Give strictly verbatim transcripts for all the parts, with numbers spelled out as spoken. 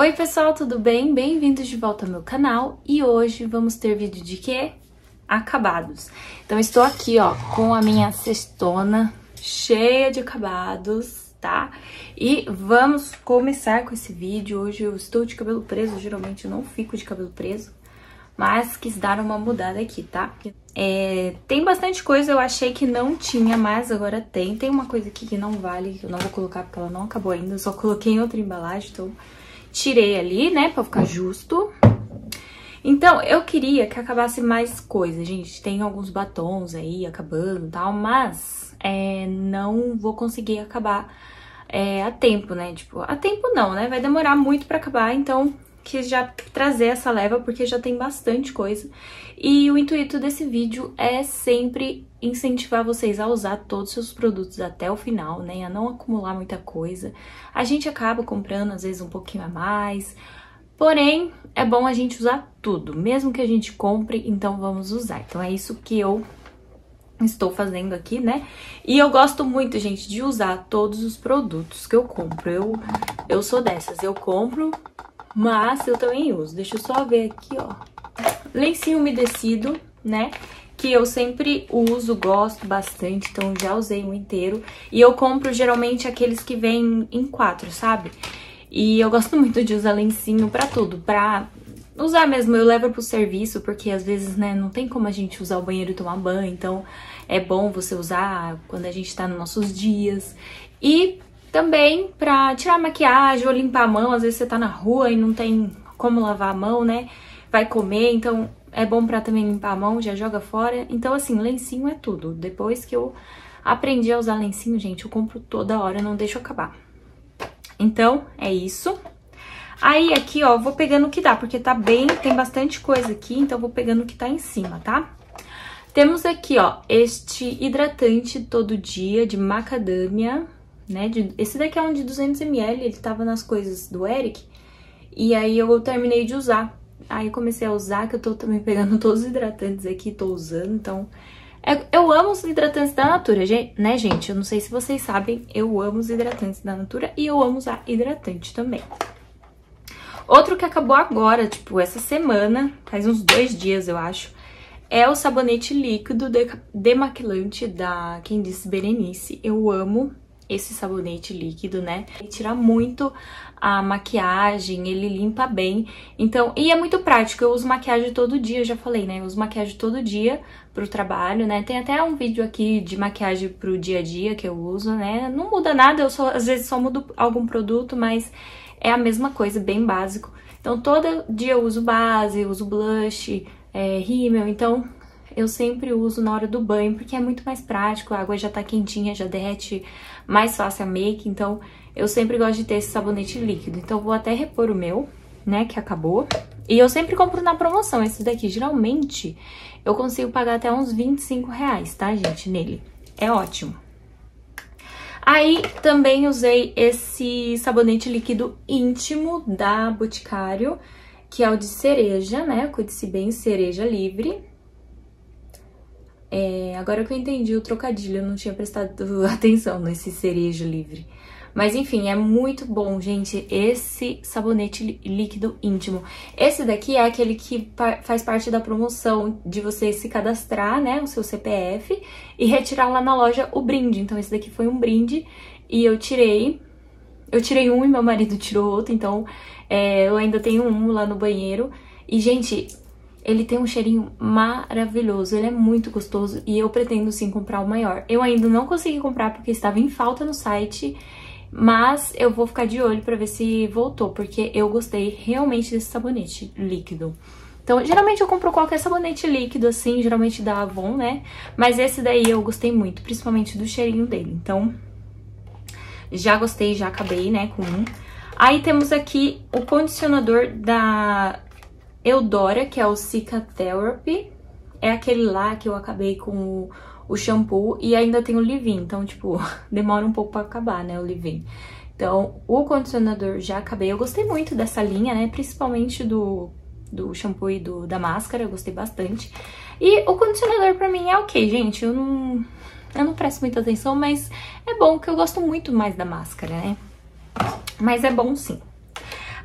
Oi pessoal, tudo bem? Bem-vindos de volta ao meu canal e hoje vamos ter vídeo de quê? Acabados. Então estou aqui, ó, com a minha cestona cheia de acabados, tá? E vamos começar com esse vídeo. Hoje eu estou de cabelo preso, geralmente eu não fico de cabelo preso, mas quis dar uma mudada aqui, tá? É, tem bastante coisa, eu achei que não tinha, mas agora tem. Tem uma coisa aqui que não vale, que eu não vou colocar porque ela não acabou ainda, eu só coloquei em outra embalagem, então tirei ali, né, pra ficar justo. Então, eu queria que acabasse mais coisa, gente. Tem alguns batons aí acabando e tal, mas é, não vou conseguir acabar é, a tempo, né? Tipo, a tempo não, né? Vai demorar muito pra acabar, então quis já trazer essa leva porque já tem bastante coisa. E o intuito desse vídeo é sempre incentivar vocês a usar todos os seus produtos até o final, né? A não acumular muita coisa. A gente acaba comprando, às vezes, um pouquinho a mais. Porém, é bom a gente usar tudo. Mesmo que a gente compre, então vamos usar. Então é isso que eu estou fazendo aqui, né? E eu gosto muito, gente, de usar todos os produtos que eu compro. Eu, eu sou dessas. Eu compro, mas eu também uso. Deixa eu só ver aqui, ó. Lencinho umedecido, né? Que eu sempre uso, gosto bastante, então já usei um inteiro. E eu compro geralmente aqueles que vêm em quatro, sabe? E eu gosto muito de usar lencinho pra tudo, pra usar mesmo. Eu levo pro serviço, porque às vezes, né, não tem como a gente usar o banheiro e tomar banho, então é bom você usar quando a gente tá nos nossos dias. E também pra tirar maquiagem ou limpar a mão, às vezes você tá na rua e não tem como lavar a mão, né? Vai comer, então é bom pra também limpar a mão, já joga fora. Então, assim, lencinho é tudo. Depois que eu aprendi a usar lencinho, gente, eu compro toda hora, não deixo acabar. Então, é isso. Aí, aqui, ó, vou pegando o que dá, porque tá bem, tem bastante coisa aqui, então vou pegando o que tá em cima, tá? Temos aqui, ó, este hidratante todo dia de macadâmia, né? De, esse daqui é um de duzentos mililitros, ele tava nas coisas do Eric, e aí eu terminei de usar. Aí eu comecei a usar, que eu tô também pegando todos os hidratantes aqui, tô usando, então... É, eu amo os hidratantes da Natura, né, gente? Eu não sei se vocês sabem, eu amo os hidratantes da Natura e eu amo usar hidratante também. Outro que acabou agora, tipo, essa semana, faz uns dois dias, eu acho, é o sabonete líquido demaquilante da Quem Disse Berenice. Eu amo esse sabonete líquido, né? Ele tira muito a maquiagem, ele limpa bem. Então, e é muito prático, eu uso maquiagem todo dia, eu já falei, né? Eu uso maquiagem todo dia pro trabalho, né? Tem até um vídeo aqui de maquiagem pro dia a dia que eu uso, né? Não muda nada, eu só, às vezes só mudo algum produto, mas é a mesma coisa, bem básico. Então, todo dia eu uso base, eu uso blush, é, rímel, então eu sempre uso na hora do banho, porque é muito mais prático, a água já tá quentinha, já derrete mais fácil a make, então eu sempre gosto de ter esse sabonete líquido. Então vou até repor o meu, né, que acabou. E eu sempre compro na promoção, esse daqui, geralmente eu consigo pagar até uns vinte e cinco reais, tá, gente, nele. É ótimo. Aí também usei esse sabonete líquido íntimo da Boticário, que é o de cereja, né, cuide-se bem, cereja livre. É, agora que eu entendi o trocadilho, eu não tinha prestado atenção nesse cereja livre. Mas enfim, é muito bom, gente, esse sabonete líquido íntimo. Esse daqui é aquele que faz parte da promoção de você se cadastrar, né, o seu C P F e retirar lá na loja o brinde. Então esse daqui foi um brinde e eu tirei, eu tirei um e meu marido tirou outro, então é, eu ainda tenho um lá no banheiro. E, gente, ele tem um cheirinho maravilhoso, ele é muito gostoso e eu pretendo sim comprar o maior. Eu ainda não consegui comprar porque estava em falta no site, mas eu vou ficar de olho pra ver se voltou, porque eu gostei realmente desse sabonete líquido. Então, geralmente eu compro qualquer sabonete líquido, assim, geralmente da Avon, né? Mas esse daí eu gostei muito, principalmente do cheirinho dele. Então, já gostei, já acabei, né, com um. Aí temos aqui o condicionador da Eudora, que é o Cica Therapy. É aquele lá que eu acabei com o... o shampoo e ainda tem o leave-in, então, tipo, demora um pouco pra acabar, né, o leave-in. Então, o condicionador já acabei. Eu gostei muito dessa linha, né, principalmente do, do shampoo e do, da máscara, eu gostei bastante. E o condicionador pra mim é ok, gente, eu não, eu não presto muita atenção, mas é bom que eu gosto muito mais da máscara, né, mas é bom sim.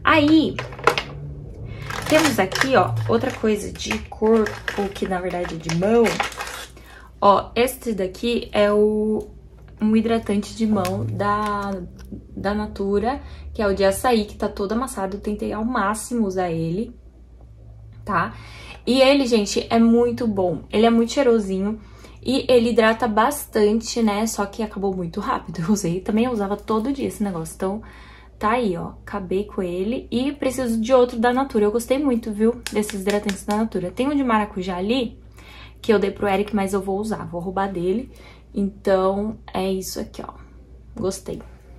Aí, temos aqui, ó, outra coisa de corpo, que na verdade é de mão. Ó, este daqui é o, um hidratante de mão da, da Natura, que é o de açaí, que tá todo amassado. Eu tentei ao máximo usar ele, tá? E ele, gente, é muito bom. Ele é muito cheirosinho e ele hidrata bastante, né? Só que acabou muito rápido. Eu usei, também eu usava todo dia esse negócio, então... Tá aí, ó, acabei com ele e preciso de outro da Natura. Eu gostei muito, viu, desses hidratantes da Natura. Tem um de maracujá ali, que eu dei pro Eric, mas eu vou usar, vou roubar dele. Então, é isso aqui, ó, gostei.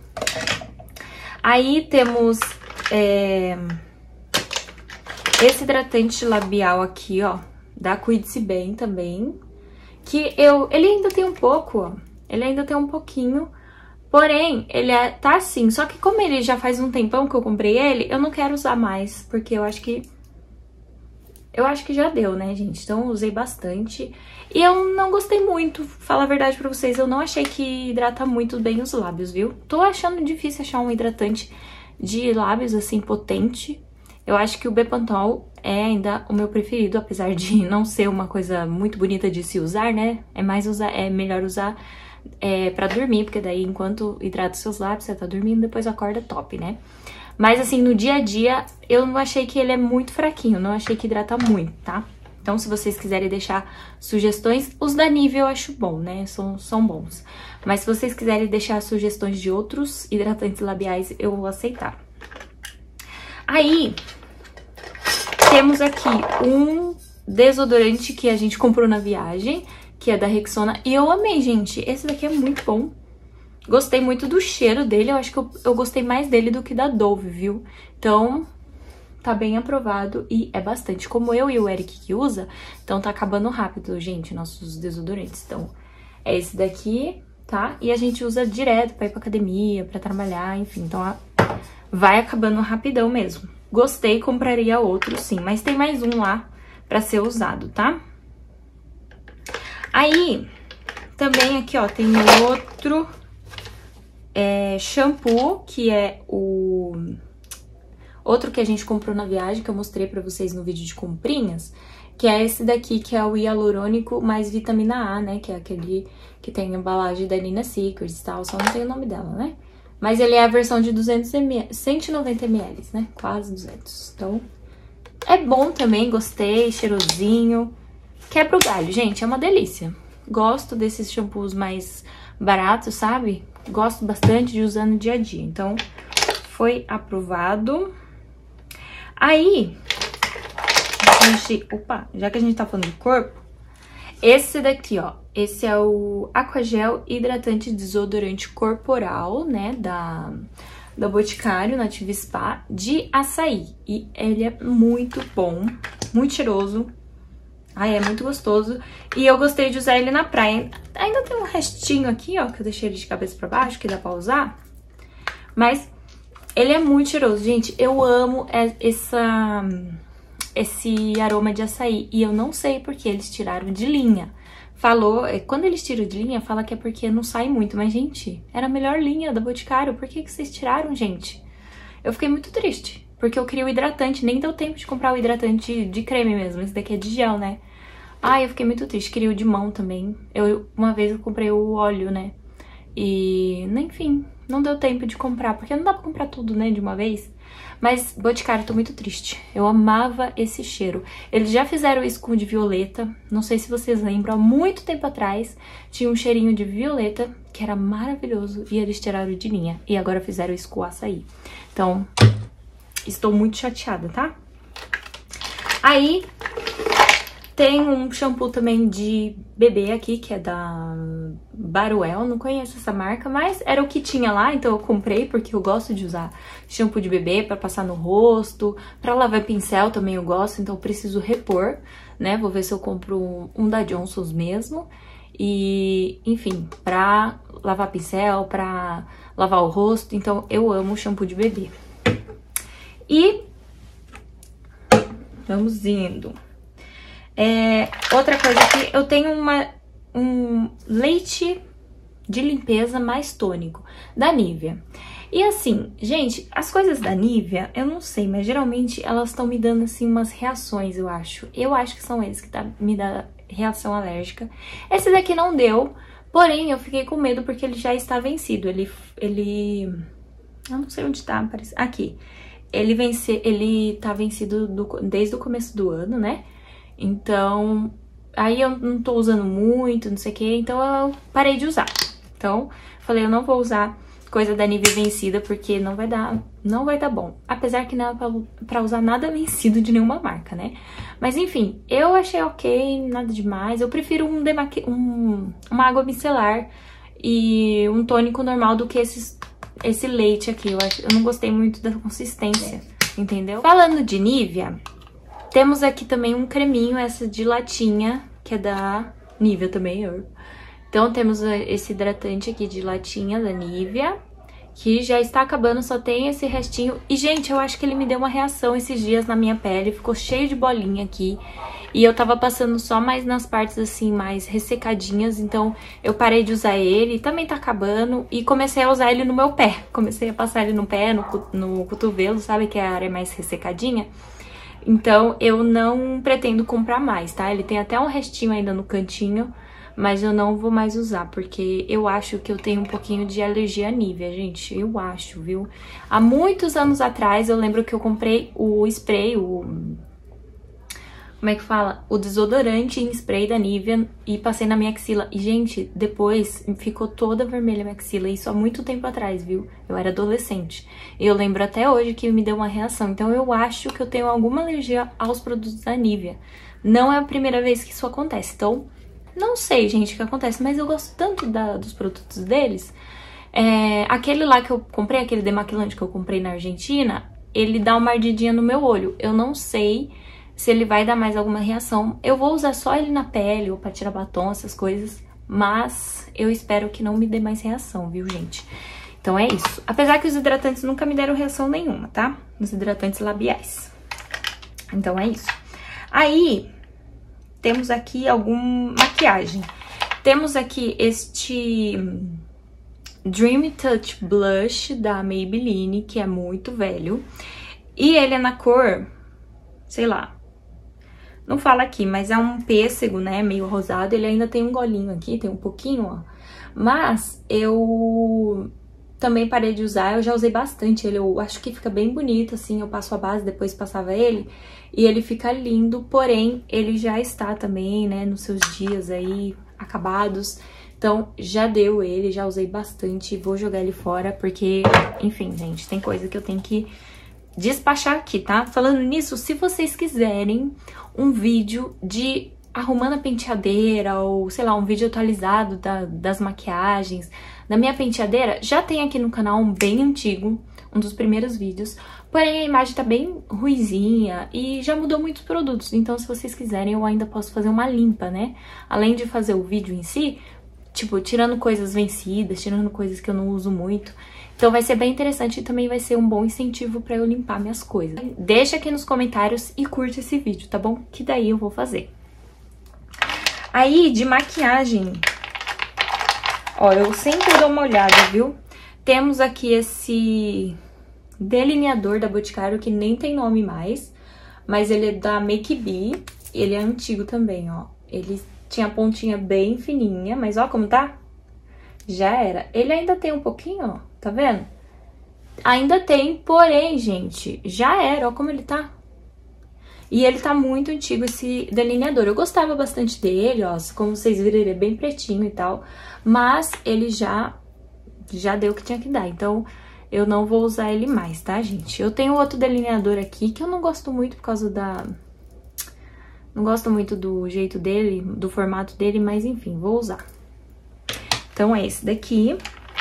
Aí temos é, esse hidratante labial aqui, ó, da Cuide-se Bem também, que eu, ele ainda tem um pouco, ó, ele ainda tem um pouquinho... Porém, ele é, tá assim, só que como ele já faz um tempão que eu comprei ele, eu não quero usar mais, porque eu acho que... Eu acho que já deu, né, gente? Então, eu usei bastante. E eu não gostei muito, falar a verdade pra vocês, eu não achei que hidrata muito bem os lábios, viu? Tô achando difícil achar um hidratante de lábios, assim, potente. Eu acho que o Bepantol é ainda o meu preferido, apesar de não ser uma coisa muito bonita de se usar, né? É mais usar, é melhor usar... É, pra dormir, porque daí enquanto hidrata os seus lábios, você tá dormindo, depois acorda top, né? Mas assim, no dia a dia, eu não achei que ele é muito fraquinho, não achei que hidrata muito, tá? Então, se vocês quiserem deixar sugestões, os da Nivea eu acho bom, né? São, são bons. Mas se vocês quiserem deixar sugestões de outros hidratantes labiais, eu vou aceitar. Aí, temos aqui um desodorante que a gente comprou na viagem, que é da Rexona, e eu amei, gente. Esse daqui é muito bom. Gostei muito do cheiro dele, eu acho que eu, eu gostei mais dele do que da Dove, viu? Então, tá bem aprovado e é bastante. Como eu e o Eric que usa, então tá acabando rápido, gente, nossos desodorantes. Então, é esse daqui, tá? E a gente usa direto pra ir pra academia, pra trabalhar, enfim. Então, a, vai acabando rapidão mesmo. Gostei, compraria outro, sim. Mas tem mais um lá pra ser usado, tá? Aí, também aqui, ó, tem outro é, shampoo, que é o... Outro que a gente comprou na viagem, que eu mostrei pra vocês no vídeo de comprinhas, que é esse daqui, que é o hialurônico mais vitamina A, né? Que é aquele que tem a embalagem da Nina Secrets e tal, só não tem o nome dela, né? Mas ele é a versão de duzentos mililitros, cento e noventa mililitros, né? Quase duzentos. Então, é bom também, gostei, cheirosinho. Quebra o galho, gente, é uma delícia. Gosto desses shampoos mais baratos, sabe? Gosto bastante de usar no dia a dia. Então, foi aprovado. Aí, a gente... Opa, já que a gente tá falando de corpo, esse daqui, ó. Esse é o Aquagel Hidratante Desodorante Corporal, né? Da, da Boticário, Nativa Spa, de açaí. E ele é muito bom, muito cheiroso. Ai, é muito gostoso. E eu gostei de usar ele na praia. Ainda tem um restinho aqui, ó, que eu deixei ele de cabeça pra baixo, que dá pra usar. Mas ele é muito cheiroso. Gente, eu amo essa, esse aroma de açaí. E eu não sei porque eles tiraram de linha. Falou, quando eles tiram de linha, fala que é porque não sai muito. Mas, gente, era a melhor linha da Boticário. Por que que vocês tiraram, gente? Eu fiquei muito triste. Porque eu queria o hidratante. Nem deu tempo de comprar o hidratante de creme mesmo. Esse daqui é de gel, né? Ai, eu fiquei muito triste. Queria o de mão também. Eu, uma vez eu comprei o óleo, né? E, enfim, não deu tempo de comprar. Porque não dá pra comprar tudo, né, de uma vez. Mas, Boticário, tô muito triste. Eu amava esse cheiro. Eles já fizeram isso com o de violeta. Não sei se vocês lembram. Há muito tempo atrás, tinha um cheirinho de violeta, que era maravilhoso. E eles tiraram de linha. E agora fizeram isso com o açaí. Então, estou muito chateada, tá? Aí... Tem um shampoo também de bebê aqui, que é da Baruel, não conheço essa marca, mas era o que tinha lá, então eu comprei, porque eu gosto de usar shampoo de bebê pra passar no rosto, pra lavar pincel também eu gosto, então eu preciso repor, né? Vou ver se eu compro um da Johnson's mesmo, e, enfim, pra lavar pincel, pra lavar o rosto, então eu amo shampoo de bebê. E vamos indo. É, outra coisa aqui, eu tenho uma, um leite de limpeza mais tônico da Nivea. E assim, gente, as coisas da Nivea, eu não sei, mas geralmente elas estão me dando assim umas reações, eu acho. Eu acho que são eles que tá, me dão reação alérgica. Esse daqui não deu, porém eu fiquei com medo porque ele já está vencido. Ele, ele, eu não sei onde tá, parece, aqui. Ele vence, ele tá vencido do, desde o começo do ano, né? Então, aí eu não tô usando muito, não sei o que, então eu parei de usar. Então, falei, eu não vou usar coisa da Nivea vencida, porque não vai dar, não vai dar bom. Apesar que não é pra, pra usar nada vencido de nenhuma marca, né? Mas enfim, eu achei ok, nada demais. Eu prefiro um, demaqui um uma água micelar e um tônico normal do que esses, esse leite aqui. Eu, acho, eu não gostei muito da consistência, entendeu? Falando de Nivea, temos aqui também um creminho, essa de latinha, que é da Nivea também, eu... Então, temos esse hidratante aqui de latinha da Nivea, que já está acabando, só tem esse restinho. E, gente, eu acho que ele me deu uma reação esses dias na minha pele, ficou cheio de bolinha aqui. E eu tava passando só mais nas partes, assim, mais ressecadinhas, então eu parei de usar ele, também tá acabando, e comecei a usar ele no meu pé. Comecei a passar ele no pé, no, no cotovelo, sabe, que é a área mais ressecadinha. Então, eu não pretendo comprar mais, tá? Ele tem até um restinho ainda no cantinho, mas eu não vou mais usar, porque eu acho que eu tenho um pouquinho de alergia à Nivea, gente. Eu acho, viu? Há muitos anos atrás, eu lembro que eu comprei o spray, o... Como é que fala? O desodorante em spray da Nivea e passei na minha axila. E, gente, depois ficou toda vermelha a minha axila. Isso há muito tempo atrás, viu? Eu era adolescente. E eu lembro até hoje que me deu uma reação. Então, eu acho que eu tenho alguma alergia aos produtos da Nivea. Não é a primeira vez que isso acontece, então... Não sei, gente, o que acontece, mas eu gosto tanto da, dos produtos deles. É, aquele lá que eu comprei, aquele demaquilante que eu comprei na Argentina, ele dá uma ardidinha no meu olho. Eu não sei se ele vai dar mais alguma reação. Eu vou usar só ele na pele ou pra tirar batom, essas coisas. Mas eu espero que não me dê mais reação, viu, gente? Então é isso. Apesar que os hidratantes nunca me deram reação nenhuma, tá? Os hidratantes labiais. Então é isso. Aí... Temos aqui alguma maquiagem. Temos aqui este Dream Touch Blush da Maybelline, que é muito velho. E ele é na cor, sei lá, não fala aqui, mas é um pêssego, né, meio rosado. Ele ainda tem um golinho aqui, tem um pouquinho, ó. Mas eu também parei de usar, eu já usei bastante ele. Eu acho que fica bem bonito, assim, eu passo a base, depois passava ele. E ele fica lindo, porém, ele já está também, né, nos seus dias aí acabados. Então, já deu ele, já usei bastante, vou jogar ele fora, porque, enfim, gente, tem coisa que eu tenho que despachar aqui, tá? Falando nisso, se vocês quiserem um vídeo de arrumando a penteadeira, ou, sei lá, um vídeo atualizado da, das maquiagens, da minha penteadeira, já tem aqui no canal um bem antigo, um dos primeiros vídeos, porém a imagem tá bem ruizinha e já mudou muitos produtos, então se vocês quiserem eu ainda posso fazer uma limpa, né? Além de fazer o vídeo em si, tipo, tirando coisas vencidas, tirando coisas que eu não uso muito. Então vai ser bem interessante e também vai ser um bom incentivo pra eu limpar minhas coisas. Deixa aqui nos comentários e curte esse vídeo, tá bom? Que daí eu vou fazer. Aí, de maquiagem, ó, eu sempre dou uma olhada, viu? Temos aqui esse delineador da Boticário, que nem tem nome mais, mas ele é da Make Be, ele é antigo também, ó. Ele tinha a pontinha bem fininha, mas ó como tá? Já era. Ele ainda tem um pouquinho, ó, tá vendo? Ainda tem, porém, gente, já era, ó como ele tá. E ele tá muito antigo, esse delineador. Eu gostava bastante dele, ó, como vocês viram, ele é bem pretinho e tal, mas ele já, já deu o que tinha que dar, então eu não vou usar ele mais, tá, gente? Eu tenho outro delineador aqui que eu não gosto muito por causa da... Não gosto muito do jeito dele, do formato dele, mas enfim, vou usar. Então é esse daqui.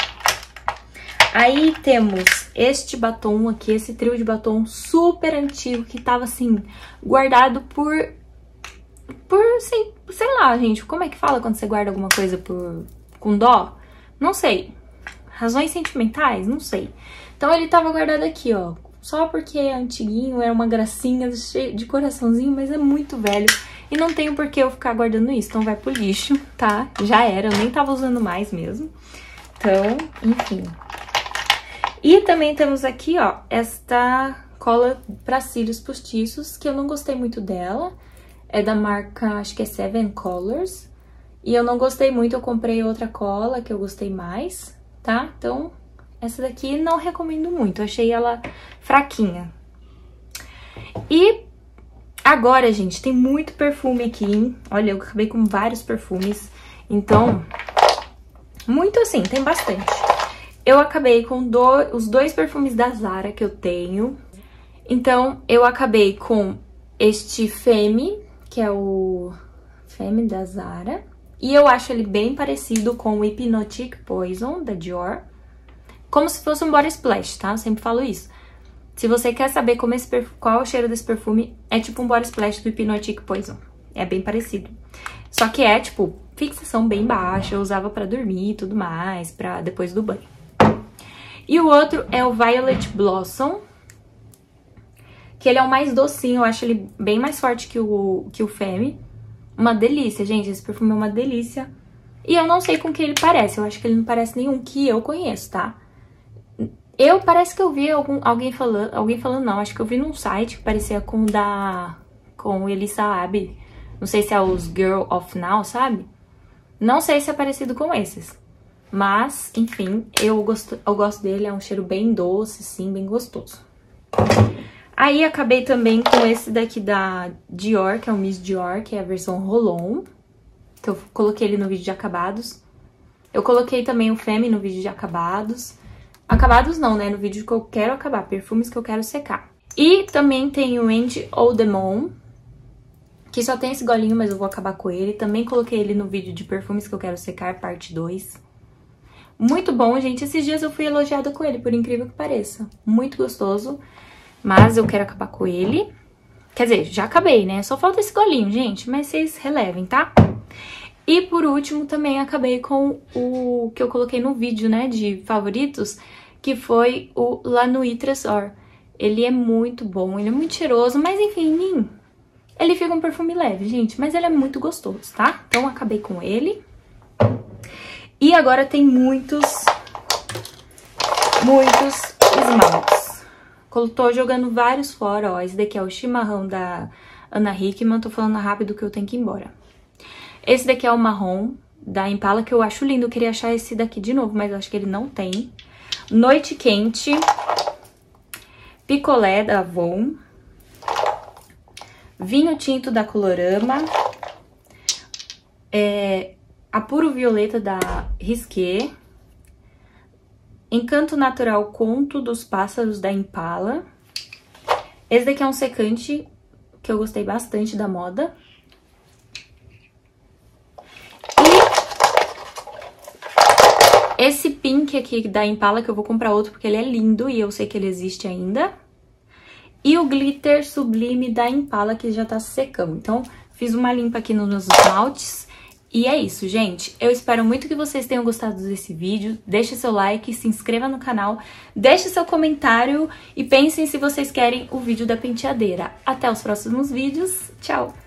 Aí temos este batom aqui, esse trio de batom super antigo, que tava assim, guardado por... Por, sei, sei lá, gente, como é que fala quando você guarda alguma coisa por com dó? Não sei. Razões sentimentais? Não sei. Então ele tava guardado aqui, ó. Só porque é antiguinho, era uma gracinha de coraçãozinho, mas é muito velho. E não tenho por que eu ficar guardando isso, então vai pro lixo, tá? Já era, eu nem tava usando mais mesmo. Então, enfim. E também temos aqui, ó, esta cola pra cílios postiços, que eu não gostei muito dela. É da marca, acho que é Seven Colors. E eu não gostei muito, eu comprei outra cola que eu gostei mais, tá? Então, essa daqui não recomendo muito, eu achei ela fraquinha. E agora, gente, tem muito perfume aqui, hein? Olha, eu acabei com vários perfumes, então, muito assim, tem bastante. Eu acabei com do, os dois perfumes da Zara que eu tenho. Então, eu acabei com este Femme, que é o Femme da Zara. E eu acho ele bem parecido com o Hypnotic Poison, da Dior. Como se fosse um body splash, tá? Eu sempre falo isso. Se você quer saber como esse perf... qual é o cheiro desse perfume, é tipo um body splash do Hypnotic Poison. É bem parecido. Só que é, tipo, fixação bem baixa, eu usava pra dormir e tudo mais, pra depois do banho. E o outro é o Violet Blossom, que ele é o mais docinho, eu acho ele bem mais forte que o, que o Femme. Uma delícia, gente, esse perfume é uma delícia. E eu não sei com que ele parece, eu acho que ele não parece nenhum que eu conheço, tá? Eu, parece que eu vi algum, alguém falando, alguém falando não, acho que eu vi num site que parecia com o da, com o Elisa Lab. Não sei se é os Girl of Now, sabe? Não sei se é parecido com esses. Mas, enfim, eu gosto, eu gosto dele, é um cheiro bem doce, sim, bem gostoso. Aí, acabei também com esse daqui da Dior, que é o Miss Dior, que é a versão Roll-On. Que eu coloquei ele no vídeo de acabados. Eu coloquei também o Femme no vídeo de acabados. Acabados não, né? No vídeo que eu quero acabar, perfumes que eu quero secar. E também tem o Ange Eau de Mon, que só tem esse golinho, mas eu vou acabar com ele. Também coloquei ele no vídeo de perfumes que eu quero secar, parte dois. Muito bom, gente. Esses dias eu fui elogiada com ele, por incrível que pareça. Muito gostoso. Mas eu quero acabar com ele. Quer dizer, já acabei, né? Só falta esse golinho, gente. Mas vocês relevem, tá? E por último, também acabei com o que eu coloquei no vídeo, né? De favoritos. Que foi o La Nuit Trésor. Ele é muito bom, ele é muito cheiroso. Mas enfim, ele fica um perfume leve, gente. Mas ele é muito gostoso, tá? Então acabei com ele. E agora tem muitos, muitos esmaltes. Tô jogando vários fora, ó. Esse daqui é o chimarrão da Ana Hickman. Tô falando rápido que eu tenho que ir embora. Esse daqui é o marrom da Impala, que eu acho lindo. Eu queria achar esse daqui de novo, mas eu acho que ele não tem. Noite Quente. Picolé da Avon. Vinho Tinto da Colorama. É, a Puro Violeta da Risqué. Encanto Natural Conto dos Pássaros da Impala. Esse daqui é um secante que eu gostei bastante da moda. E esse pink aqui da Impala, que eu vou comprar outro porque ele é lindo e eu sei que ele existe ainda. E o Glitter Sublime da Impala, que já tá secando. Então, fiz uma limpa aqui nos meus esmaltes. E é isso, gente. Eu espero muito que vocês tenham gostado desse vídeo. Deixe seu like, se inscreva no canal, deixe seu comentário e pensem se vocês querem o vídeo da penteadeira. Até os próximos vídeos. Tchau!